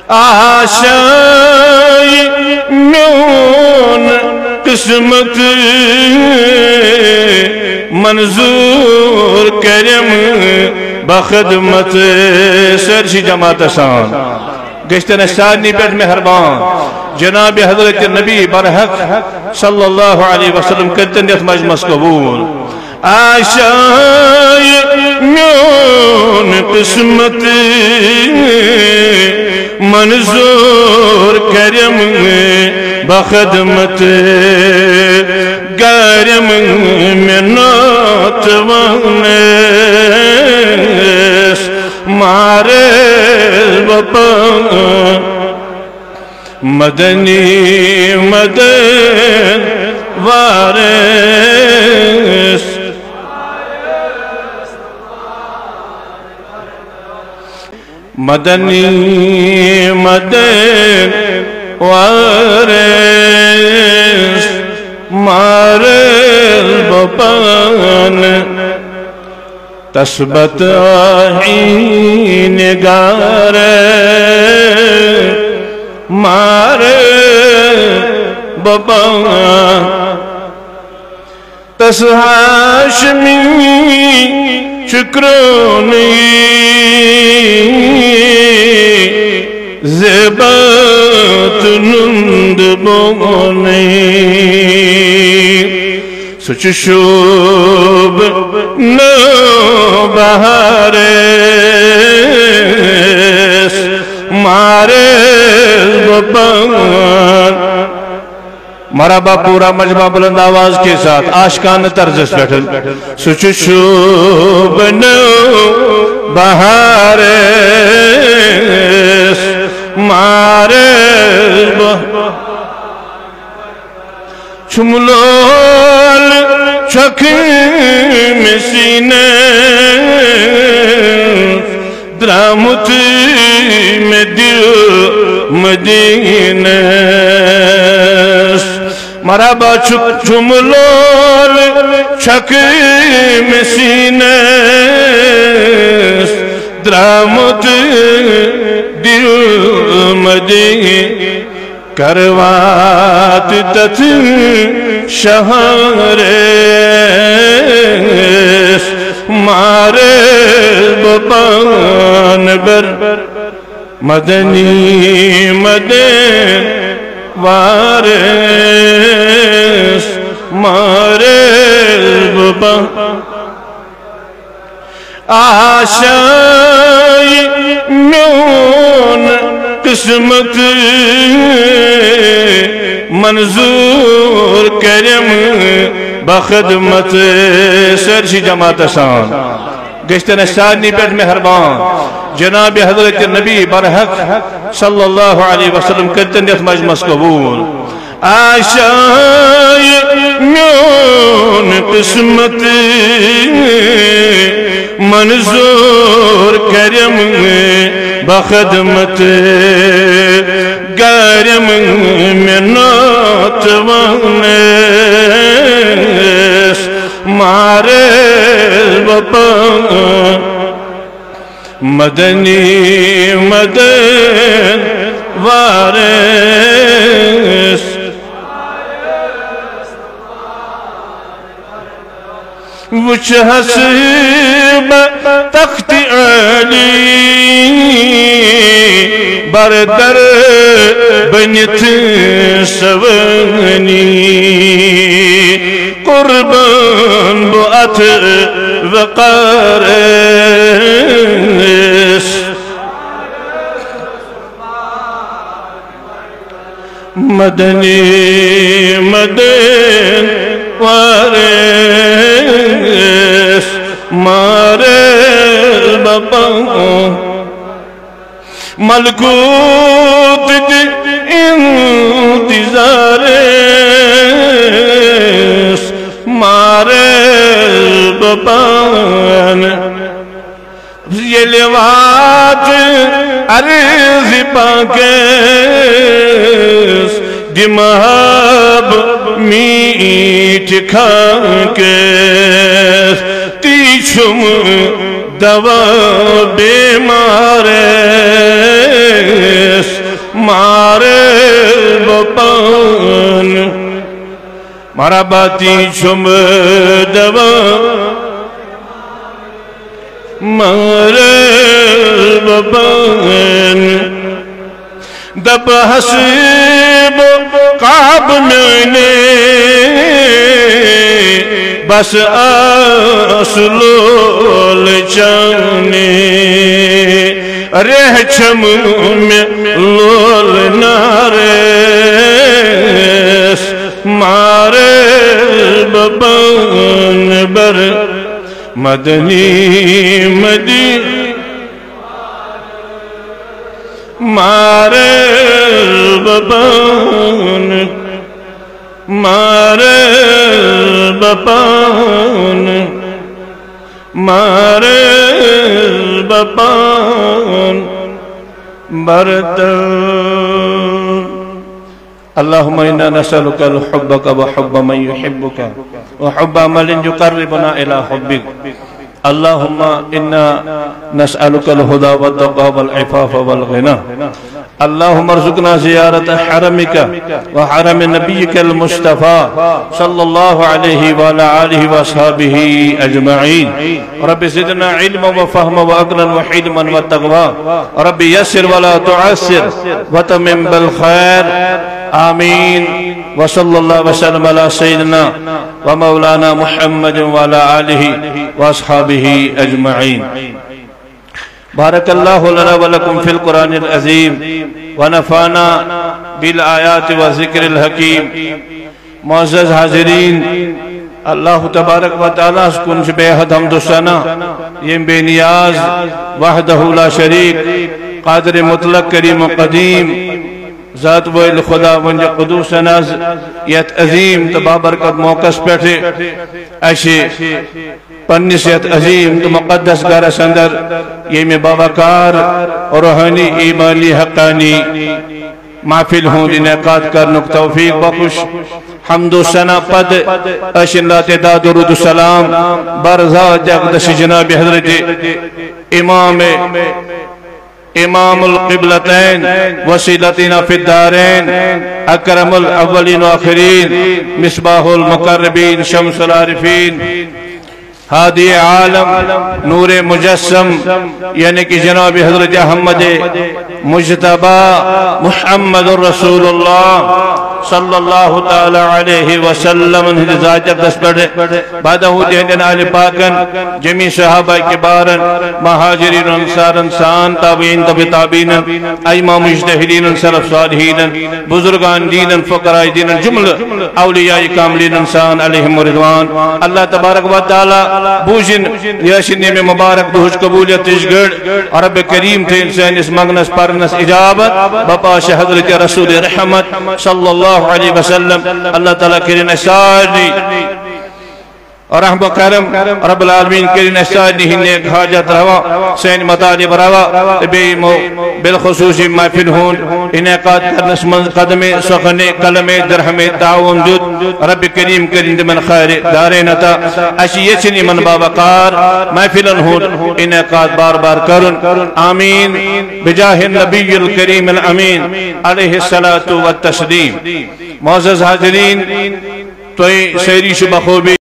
آشائی میون قسمت منظور کرم بخدمت سرشی جماعت سان گشتن سادنی پر مہربان جناب حضرت نبی برحق صلی اللہ علیہ وسلم کرتن دیت مجمس قبول آشائی میون قسمت منظور کرم بخدمت گرم منات ونس مارے بپا مدنی مدن وارس مدنی مدن وارس مارل بپان تثبت آہی نگار مارل بپان تس ہاشمی شکرونی زبات نند بونی سچ شوب نو بہارس مارے بپان مرحبا پورا مجمع بلند آواز کے ساتھ عاشقان طرز بیٹھل سچ شوب نو بہارس مارے چملول چکم سینے درامت میں دل مدینہ مرحبا چملول چکم سینے درامت دل مدینہ کروات تت شہرس مارے بپان بر مدنی مدن وارس مارے بپان آشائی میون قسمت منظور کرم بخدمت سرشی جماعت سان گشتن سادنی پر مہربان جناب حضرت نبی برحق صلی اللہ علیہ وسلم کرتن دیت مجمس قبول آشائی میون قسمت منظور کرم بخدمت گرم منات ونس مارے بپان مدنی مدن وارس وچ حسب تخت علی بردر بنت سونی قربان بؤت وقارس مدنی مدن وارس مارے بپان ملکوت دی انتظارس مارے بپان یہ لوات عرض پاکس دمہب میٹ کھانکس تیچھم دوا بیمارس مارے بپان مارا باتی چھم دوا مارے بپان دب حسیب قاب میں نے بس آسلول چانے رہ چھم میں لول ناریس مارے ببان بر مدنی مدین مارے ببان مارے بپان مارے بپان برتن اللهم إنا نسألك حبك وحب من يحبك وحب عمل يقربنا إلى حبك اللهم إنا نسألك الهدى والتقى والعفاف والغنى اللهم ارزقنا زيارة حرمك وحرم نبيك المصطفى صلى الله عليه وعلى آله وأصحابه أجمعين رب زدنا علما وفهما وأقلا وحلما وتقوى رب يسر ولا تعسر وتمم بالخير آمين وصلى الله وسلم على سيدنا ومولانا محمد وعلى آله وأصحابه أجمعين بارك الله لنا ولكم في القرآن العظيم ونفعنا بالآيات والذكر الحكيم معزز حاضرین اللہ تبارک و تعالیٰ کن سے بے حد حمد و ثنا یہ بے نیاز وحدہ لا شریک قادر مطلق کریم و قدیم ذات ویل خدا ونج قدوس ناز یت عظیم تبابرکت موقع پیٹھے ایشی پنیس یت عظیم تو مقدس گھر سندر یہ میں باوقار اور روحانی ایمانی حقانی محفل ہوں انعقاد کرنک توفیق بخش حمد و ثنا پد اشن لا تعداد درود السلام برزا جگدش جناب حضرت امام القبلتین وسیلتنا فی الدارین اکرم الاولین وآخرین مصباح المقربین شمس العارفین ہادی عالم نور مجسم یعنی کہ جناب حضرت احمد مجتبی محمد رسول اللہ صلی اللہ تعالی علیہ وسلم ذات دست پڑھے بعدہ دین آل پاکن جمیع صحابہ کبارن مہاجرین انصار انسان تابعین تابعین ائمہ مجتہدین سلف صالحین بزرگان دین فقراء دین جمل اولیاء کاملین انسان علیہم رضوان اللہ تبارک و تعالی بوجن یاشنی میں مبارک بہج قبولیت تشگڑ رب کریم تھے انسان اس مغنس پرنس اجابت بپاش حضرت رسول رحمت صلی اللہ علیہ وسلم اللہ تعالیٰ کرین ساری اور رحم و کرم رب العالمین کرین ساری ہنیک حاجت روا سین مطالب روا بالخصوصی محفل ہون انعقاد کرنس من قدم سخن قلم درہم تعاون جد رب کریم کرین من خیر دارین عطا اشیچنی من باوقار محفلن ہون انعقاد بار بار کرن آمین بجاہ النبی الکریم الامین علیہ الصلاة والتسلیم معزز حاضرین توئی سیری شبہ خوبی